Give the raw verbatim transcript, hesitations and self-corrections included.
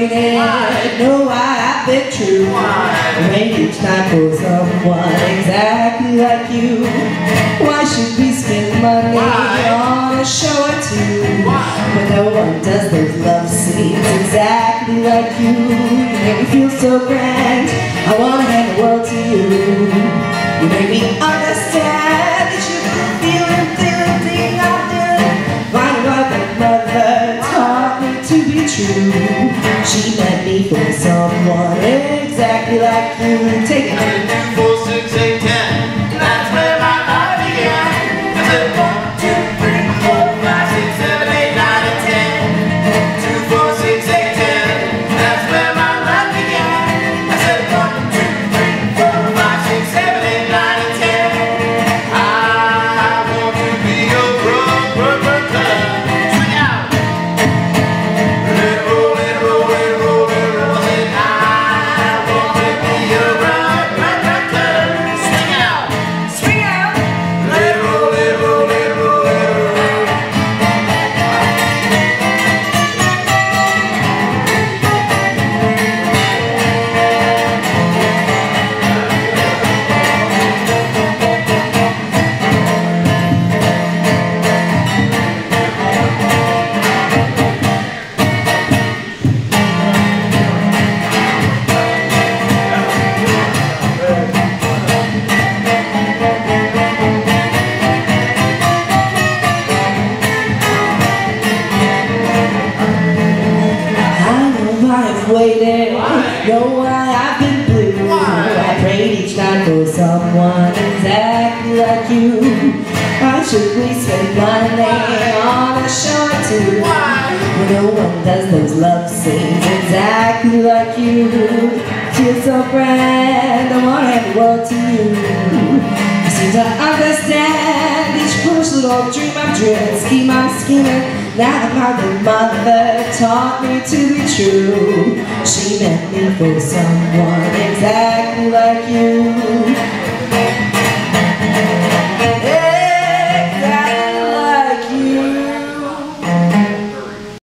disappointed. No, I've been true. Wait each night for someone exactly like you. Why should we spend money on a show or two when no one does those love scenes exactly like you? You make me feel so grand, I wanna hand the world to you. You make me understand that you feel and feel and think I'm feeling. Find what my mother taught me to be true. She meant me for someone exactly like you. Take it. Two, four, six, eight, ten. That's where my life began. I said one, two, three, four, five, six, seven, eight, nine, and ten. Two, four, six, eight, ten. That's where my life began. I said one, two, three, four, five, six, seven, eight, nine, and ten. I want to be your rock, rock, rock, rock. Swing out. Let it roll, let it roll, let it roll, let it roll. And I want to be your rock, rock, rock, rock. Swing out, swing out. Let it roll, let it roll, let it roll, let it roll. Waiting, know why I've been blue. I prayed each night for someone exactly like you. Why should we spend money on a show or two when no one does those love scenes exactly like you? Feel so grand, I wanna hand the world to you. You seem to understand each foolish little dream I'm dreaming, scheme I'm scheming. Now my good mother taught me to be true. She meant me for someone exactly like you.